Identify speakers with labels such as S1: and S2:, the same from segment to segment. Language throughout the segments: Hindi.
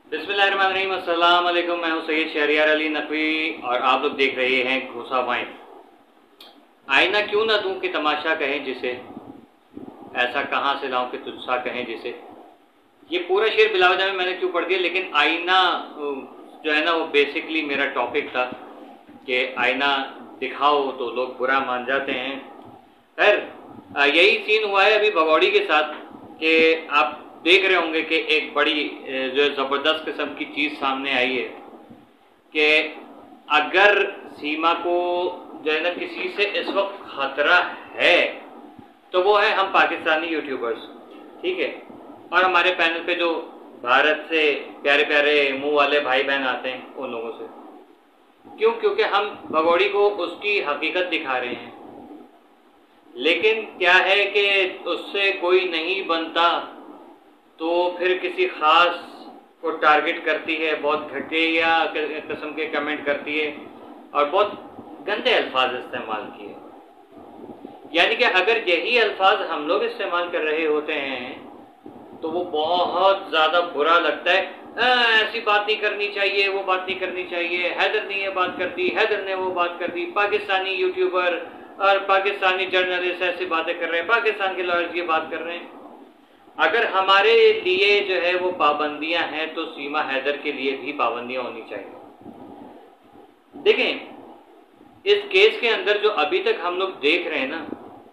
S1: बिस्मिल्लाहिर्रहमानिर्रहीम, अस्सलाम वालेकुम। मैं हूं सैयद शहरियार अली नकवी और आप लोग देख रहे हैं घूसा वाइन। आईना क्यों ना दूं कि तमाशा कहें जिसे, ऐसा कहाँ से लाऊं कि तुझसा कहें जिसे। ये पूरा शेर बिलावजा में मैंने क्यों पढ़ दिया, लेकिन आईना जो है ना वो बेसिकली मेरा टॉपिक था कि आईना दिखाओ तो लोग बुरा मान जाते हैं। खैर, यही सीन हुआ है अभी भगौड़ी के साथ कि आप देख रहे होंगे कि एक बड़ी जो है ज़बरदस्त किस्म की चीज़ सामने आई है कि अगर सीमा को जो है ना किसी से इस वक्त खतरा है तो वो है हम पाकिस्तानी यूट्यूबर्स, ठीक है। और हमारे पैनल पे जो भारत से प्यारे प्यारे मुंह वाले भाई बहन आते हैं उन लोगों से। क्यों? क्योंकि हम भगौड़ी को उसकी हकीकत दिखा रहे हैं, लेकिन क्या है कि उससे कोई नहीं बनता तो फिर किसी खास को टारगेट करती है, बहुत घटिया किस्म के कमेंट करती है और बहुत गंदे अल्फाज इस्तेमाल किए। यानी कि अगर यही अल्फाज हम लोग इस्तेमाल कर रहे होते हैं तो वो बहुत ज़्यादा बुरा लगता है। ऐसी बात नहीं करनी चाहिए, वो बात नहीं करनी चाहिए, हैदर ने ये बात कर दी, हैदर ने वो बात कर दी, पाकिस्तानी यूट्यूबर और पाकिस्तानी जर्नलिस्ट ऐसी बातें कर रहे हैं, पाकिस्तान के लॉयर्स ये बात कर रहे हैं। अगर हमारे लिए जो है वो पाबंदियां हैं तो सीमा हैदर के लिए भी पाबंदियां होनी चाहिए। देखें, इस केस के अंदर जो अभी तक हम लोग देख रहे हैं ना,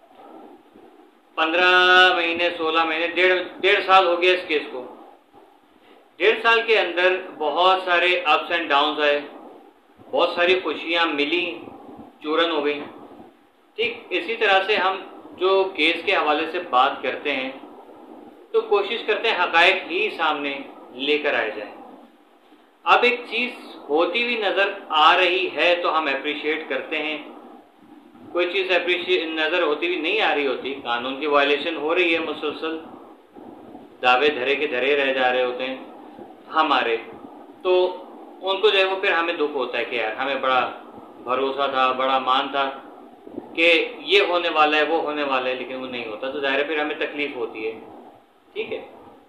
S1: 15 महीने 16 महीने डेढ़ साल हो गया इस केस को। 1.5 साल के अंदर बहुत सारे अप्स एंड डाउन्स आए, बहुत सारी खुशियां मिली, चूरन हो गई। ठीक इसी तरह से हम जो केस के हवाले से बात करते हैं तो कोशिश करते हैं हकायक ही सामने लेकर आए जाए। अब एक चीज़ होती हुई नज़र आ रही है तो हम अप्रिशिएट करते हैं, कोई चीज़ नज़र होती हुई नहीं आ रही होती, कानून की वायलेशन हो रही है, मुसलसल दावे धरे के धरे रह जा रहे होते हैं हमारे, तो उनको जो है वो फिर हमें दुख होता है कि यार हमें बड़ा भरोसा था, बड़ा मान था कि ये होने वाला है वो होने वाला है, लेकिन वो नहीं होता तो ज़ाहिर है फिर हमें तकलीफ़ होती है। ठीक है,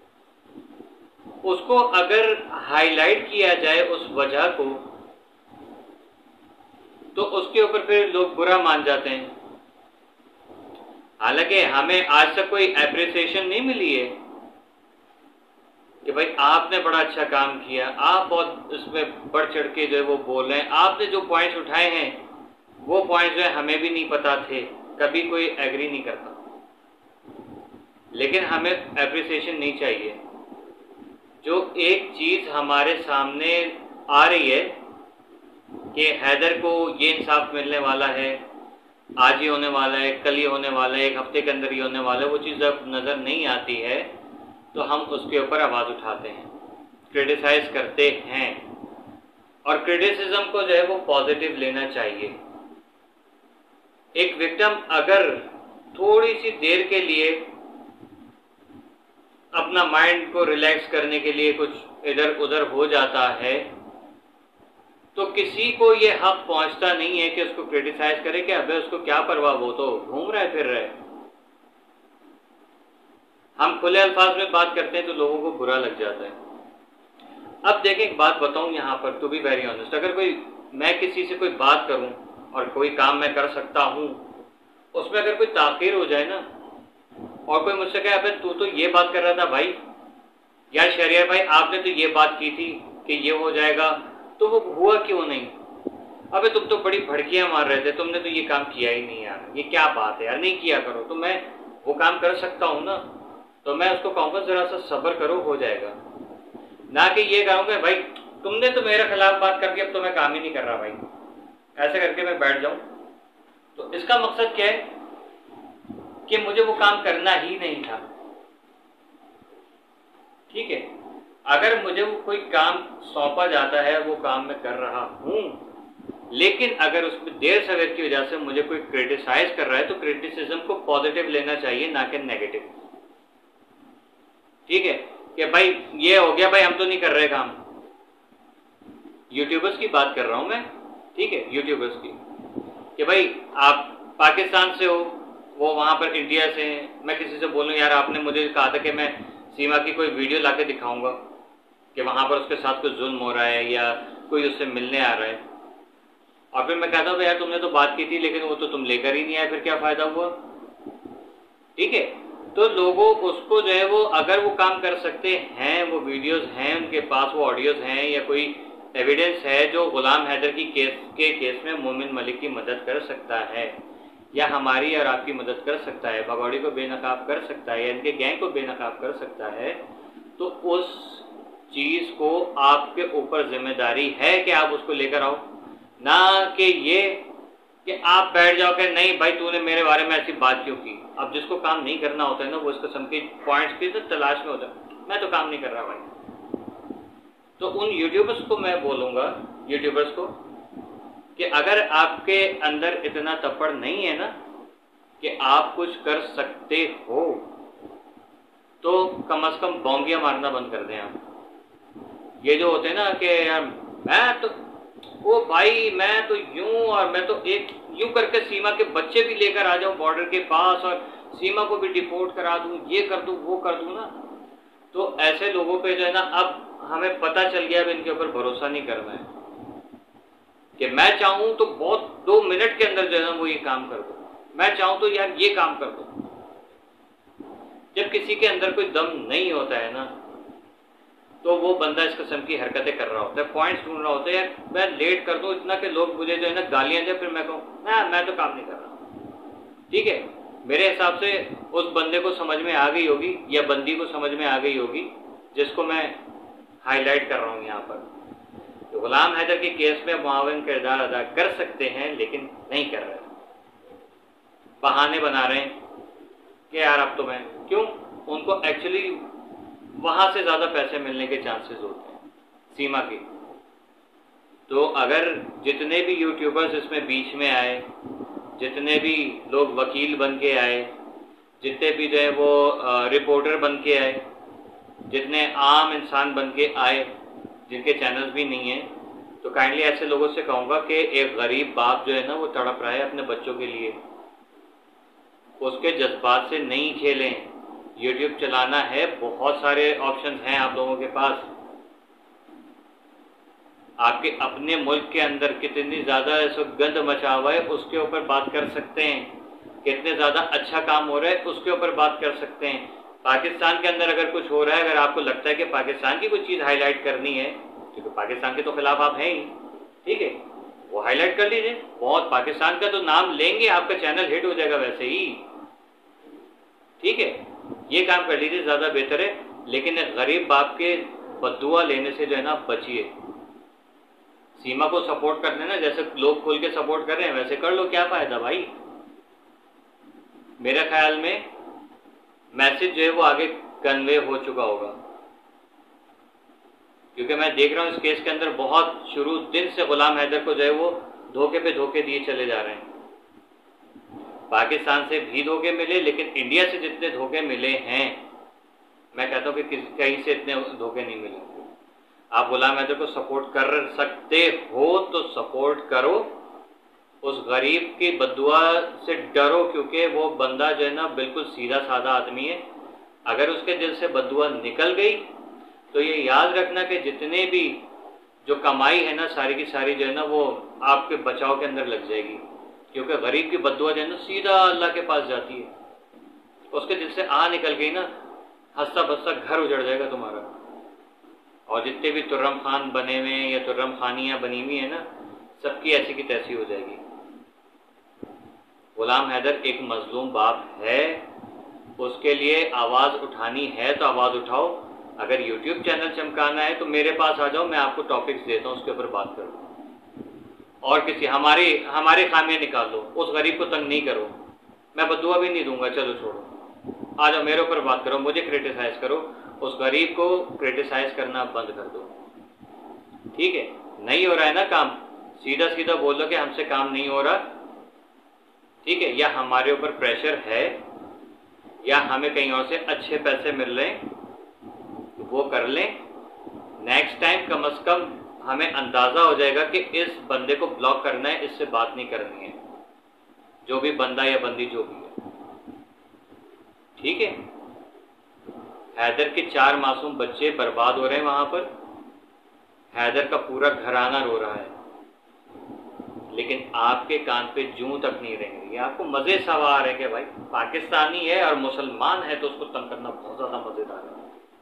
S1: उसको अगर हाईलाइट किया जाए उस वजह को तो उसके ऊपर फिर लोग बुरा मान जाते हैं। हालांकि हमें आज तक कोई एप्रिसिएशन नहीं मिली है कि भाई आपने बड़ा अच्छा काम किया, आप बहुत इसमें बढ़ चढ़ के जो है वो बोल रहे हैं, आपने जो पॉइंट्स उठाए हैं वो पॉइंट्स जो है हमें भी नहीं पता थे, कभी कोई एग्री नहीं करता। लेकिन हमें एप्रिसिएशन नहीं चाहिए। जो एक चीज़ हमारे सामने आ रही है कि हैदर को ये इंसाफ मिलने वाला है, आज ही होने वाला है, कल ही होने वाला है, एक हफ्ते के अंदर ही होने वाला है, वो चीज़ जब नज़र नहीं आती है तो हम उसके ऊपर आवाज़ उठाते हैं, क्रिटिसाइज़ करते हैं। और क्रिटिसिज्म को जो है वो पॉजिटिव लेना चाहिए। एक विक्टिम अगर थोड़ी सी देर के लिए अपना माइंड को रिलैक्स करने के लिए कुछ इधर उधर हो जाता है तो किसी को ये हक पहुंचता नहीं है कि उसको क्रिटिसाइज करे कि अबे उसको क्या परवाह, वो तो घूम रहा है फिर रहा है। हम खुले अल्फाज में बात करते हैं तो लोगों को बुरा लग जाता है। अब देखें, एक बात बताऊं यहाँ पर, टू बी वेरी ऑनेस्ट, अगर मैं किसी से कोई बात करूं और कोई काम मैं कर सकता हूं, उसमें अगर कोई ताखीर हो जाए ना और कोई मुझसे कहे अबे तू तो ये बात कर रहा था भाई, यार शहरियार भाई आपने तो ये बात की थी कि ये हो जाएगा, तो वो हुआ क्यों नहीं? अबे तुम तो बड़ी भड़कियां मार रहे थे, तुमने तो ये काम किया ही नहीं यार, ये क्या बात है यार, नहीं किया करो। तो मैं वो काम कर सकता हूँ ना, तो मैं उसको कहूँगा जरा सा सब्र करो, हो जाएगा। ना कि ये कहूँगा भाई तुमने तो मेरे खिलाफ बात करके अब तो मैं काम ही नहीं कर रहा भाई, ऐसे करके मैं बैठ जाऊँ। तो इसका मकसद क्या है कि मुझे वो काम करना ही नहीं था। ठीक है, अगर मुझे वो कोई काम सौंपा जाता है वो काम मैं कर रहा हूं, लेकिन अगर उसमें देर सवेर की वजह से मुझे कोई क्रिटिसाइज कर रहा है तो क्रिटिसिज्म को पॉजिटिव लेना चाहिए, ना कि नेगेटिव। ठीक है, कि भाई ये हो गया भाई हम तो नहीं कर रहे काम। यूट्यूबर्स की बात कर रहा हूं मैं, ठीक है, यूट्यूबर्स की, कि भाई आप पाकिस्तान से हो, वो वहां पर इंडिया से हैं। मैं किसी से बोलूं यार आपने मुझे कहा था कि मैं सीमा की कोई वीडियो लाके दिखाऊंगा, कि वहाँ पर उसके साथ कुछ जुल्म हो रहा है या कोई उससे मिलने आ रहा है, और फिर मैं कहता हूँ यार तुमने तो बात की थी लेकिन वो तो तुम लेकर ही नहीं आए, फिर क्या फ़ायदा हुआ। ठीक है, तो लोगों उसको जो है वो अगर वो काम कर सकते हैं, वो वीडियोस हैं उनके पास, वो ऑडियोज हैं या कोई एविडेंस है जो गुलाम हैदर की केस में मोमिन मलिक की मदद कर सकता है या हमारी और आपकी मदद कर सकता है, भगौड़ी को बेनकाब कर सकता है या इनके गैंग को बेनकाब कर सकता है, तो उस चीज़ को आपके ऊपर जिम्मेदारी है कि आप उसको लेकर आओ, ना कि ये कि आप बैठ जाओ कि नहीं भाई तूने मेरे बारे में ऐसी बात क्यों की। अब जिसको काम नहीं करना होता है ना वो इस किस्म के पॉइंट्स की तो तलाश में होता है, मैं तो काम नहीं कर रहा भाई। तो उन यूट्यूबर्स को मैं बोलूँगा, यूट्यूबर्स को, कि अगर आपके अंदर इतना तपड़ नहीं है ना कि आप कुछ कर सकते हो, तो कम से कम बौंगियाँ मारना बंद कर दें आप। ये जो होते हैं ना कि यार मैं तो ओ भाई मैं तो यूं और मैं तो एक यूं करके सीमा के बच्चे भी लेकर आ जाऊं बॉर्डर के पास और सीमा को भी डिपोर्ट करा दूं, ये कर दूं वो कर दूं ना, तो ऐसे लोगों पे जो है ना अब हमें पता चल गया अब इनके ऊपर भरोसा नहीं करना है कि मैं चाहूं तो बहुत 2 मिनट के अंदर जो है ना वो ये काम कर दो, मैं चाहूं तो यार ये काम कर दो। जब किसी के अंदर कोई दम नहीं होता है ना तो वो बंदा इस किस्म की हरकतें कर रहा होता है, पॉइंट्स ढूंढ रहा होता है, यार मैं लेट कर दूं इतना कि लोग मुझे जो है ना गालियां दें, फिर मैं कहूँ ना मैं तो काम नहीं कर रहा। ठीक है, मेरे हिसाब से उस बंदे को समझ में आ गई होगी या बंदी को समझ में आ गई होगी जिसको मैं हाईलाइट कर रहा हूँ यहाँ पर, तो गुलाम हैदर के केस में मुआविन किरदार अदा कर सकते हैं लेकिन नहीं कर रहे, बहाने बना रहे हैं कि यार अब तो मैं क्यों, उनको एक्चुअली वहाँ से ज़्यादा पैसे मिलने के चांसेस होते हैं सीमा की। तो अगर जितने भी यूट्यूबर्स इसमें बीच में आए, जितने भी लोग वकील बन के आए, जितने भी जो है वो रिपोर्टर बन के आए, जितने आम इंसान बन के आए जिनके चैनल्स भी नहीं हैं, तो काइंडली ऐसे लोगों से कहूँगा कि एक गरीब बाप जो है ना वो तड़प रहा है अपने बच्चों के लिए, उसके जज्बात से नहीं खेलें। यूट्यूब चलाना है, बहुत सारे ऑप्शंस हैं आप लोगों के पास। आपके अपने मुल्क के अंदर कितनी ज़्यादा इस वक्त गंद मचा हुआ है उसके ऊपर बात कर सकते हैं, कितने ज़्यादा अच्छा काम हो रहा है उसके ऊपर बात कर सकते हैं। पाकिस्तान के अंदर अगर कुछ हो रहा है, अगर आपको लगता है कि पाकिस्तान की कुछ चीज़ हाईलाइट करनी है, क्योंकि पाकिस्तान के तो खिलाफ आप हैं ही, ठीक है, वो हाईलाइट कर लीजिए। बहुत पाकिस्तान का तो नाम लेंगे, आपका चैनल हिट हो जाएगा वैसे ही, ठीक है, ये काम कर लीजिए, ज़्यादा बेहतर है। लेकिन गरीब बाप के बद्दुआ लेने से जो है ना बचिए। सीमा को सपोर्ट करने ना, जैसे लोग खुल के सपोर्ट कर रहे हैं वैसे कर लो, क्या फ़ायदा भाई। मेरे ख्याल में मैसेज जो है वो आगे कन्वे हो चुका होगा, क्योंकि मैं देख रहा हूँ इस केस के अंदर बहुत शुरू दिन से गुलाम हैदर को जो है वो धोखे पे धोखे दिए चले जा रहे हैं। पाकिस्तान से भी धोखे मिले, लेकिन इंडिया से जितने धोखे मिले हैं मैं कहता हूँ कि कहीं से इतने धोखे नहीं मिले। आप गुलाम हैदर को सपोर्ट कर सकते हो तो सपोर्ट करो, उस गरीब की बद्दुआ से डरो, क्योंकि वो बंदा जो है ना बिल्कुल सीधा साधा आदमी है। अगर उसके दिल से बद्दुआ निकल गई तो ये याद रखना कि जितने भी जो कमाई है ना सारी की सारी जो है ना वो आपके बचाव के अंदर लग जाएगी, क्योंकि गरीब की बद्दुआ जो है ना सीधा अल्लाह के पास जाती है। उसके दिल से आ निकल गई ना, हंसता बसता घर उजड़ जाएगा तुम्हारा। और जितने भी तुर्रम खान बने हुए या तुर्रम खानियाँ बनी हुई है ना, सबकी ऐसी की तैसी हो जाएगी। गुलाम हैदर एक मजलूम बाप है, उसके लिए आवाज़ उठानी है तो आवाज़ उठाओ। अगर यूट्यूब चैनल चमकाना है तो मेरे पास आ जाओ, मैं आपको टॉपिक्स देता हूँ, उसके ऊपर बात करो। और किसी हमारे खामियाँ निकाल दो, उस गरीब को तंग नहीं करो, मैं बद्दुआ भी नहीं दूंगा, चलो छोड़ो, आ जाओ मेरे ऊपर बात करो, मुझे क्रिटिसाइज़ करो, उस गरीब को क्रिटिसाइज़ करना बंद कर दो। ठीक है, नहीं हो रहा है ना काम, सीधा सीधा बोल दो कि हमसे काम नहीं हो रहा, ठीक है, या हमारे ऊपर प्रेशर है या हमें कहीं और से अच्छे पैसे मिल रहे हैं वो कर लें। नेक्स्ट टाइम कम से कम हमें अंदाज़ा हो जाएगा कि इस बंदे को ब्लॉक करना है, इससे बात नहीं करनी है, जो भी बंदा या बंदी जो भी है, ठीक है। हैदर के 4 मासूम बच्चे बर्बाद हो रहे हैं वहाँ पर, हैदर का पूरा घराना रो रहा है, लेकिन आपके कान पे जूं तक नहीं रहेंगे। ये आपको मज़े सवार है कि भाई पाकिस्तानी है और मुसलमान है तो उसको तंग करना बहुत ज़्यादा मज़ेदार है।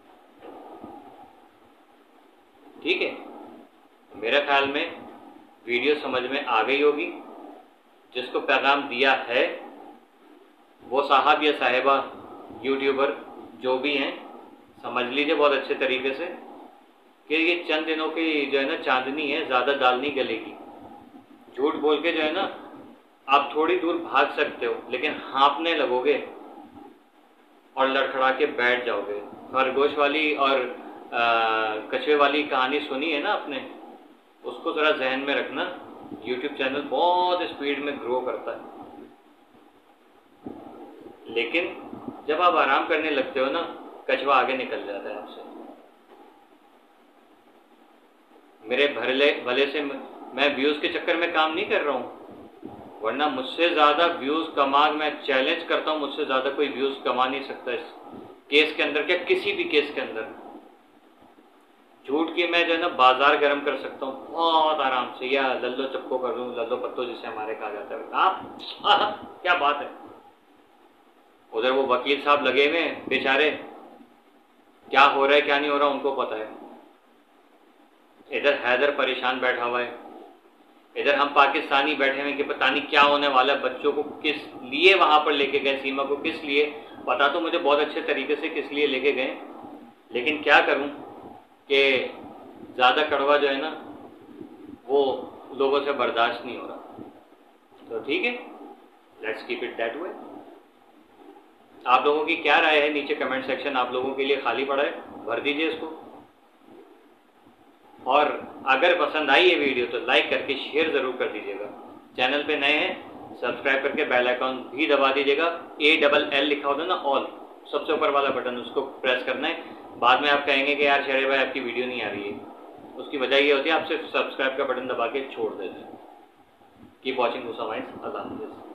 S1: ठीक है, मेरे ख्याल में वीडियो समझ में आ गई होगी। जिसको पैगाम दिया है वो साहब या साहिबा यूट्यूबर जो भी हैं, समझ लीजिए बहुत अच्छे तरीके से कि ये चंद दिनों की जो है ना चांदनी है, ज़्यादा दाल नहीं गलेगी। झूठ बोल के जो है ना आप थोड़ी दूर भाग सकते हो, लेकिन हाँफने लगोगे और लड़खड़ा के बैठ जाओगे। खरगोश वाली और कछुए वाली कहानी सुनी है ना आपने, उसको ज़रा जहन में रखना। यूट्यूब चैनल बहुत स्पीड में ग्रो करता है, लेकिन जब आप आराम करने लगते हो ना, कछुआ आगे निकल जाता है आपसे। मेरे भले से मैं व्यूज़ के चक्कर में काम नहीं कर रहा हूँ, वरना मुझसे ज़्यादा व्यूज़ कमा, मैं चैलेंज करता हूँ, मुझसे ज़्यादा कोई व्यूज़ कमा नहीं सकता इस केस के अंदर, क्या किसी भी केस के अंदर। झूठ की मैं जो है ना बाजार गर्म कर सकता हूँ बहुत आराम से, या लल्लो चप्पो कर दूँ, लल्लो पत्तो जिसे हमारे कहा जाता है। आप क्या बात है। उधर वो वकील साहब लगे हुए बेचारे, क्या हो रहा है क्या नहीं हो रहा उनको पता है। इधर हैदर परेशान बैठा हुआ है, इधर हम पाकिस्तानी बैठे हुए कि पता नहीं क्या होने वाला है। बच्चों को किस लिए वहाँ पर लेके गए, सीमा को किस लिए, पता तो मुझे बहुत अच्छे तरीके से किस लिए लेके गए, लेकिन क्या करूँ कि ज़्यादा कड़वा जो है ना वो लोगों से बर्दाश्त नहीं हो रहा। तो ठीक है, let's keep it that way. आप लोगों की क्या राय है नीचे कमेंट सेक्शन आप लोगों के लिए खाली पड़ा है, भर दीजिए इसको। और अगर पसंद आई ये वीडियो तो लाइक करके शेयर ज़रूर कर दीजिएगा। चैनल पे नए हैं सब्सक्राइब करके बेल आइकॉन भी दबा दीजिएगा। ALL लिखा होता है ना, ऑल, सबसे ऊपर वाला बटन, उसको प्रेस करना है। बाद में आप कहेंगे कि यार शरीफ भाई आपकी वीडियो नहीं आ रही है, उसकी वजह ये होती है आप सिर्फ सब्सक्राइब का बटन दबा के छोड़ देते हैं। Keep watching Ghoosa vines. अल्लाह हाफ़िज़।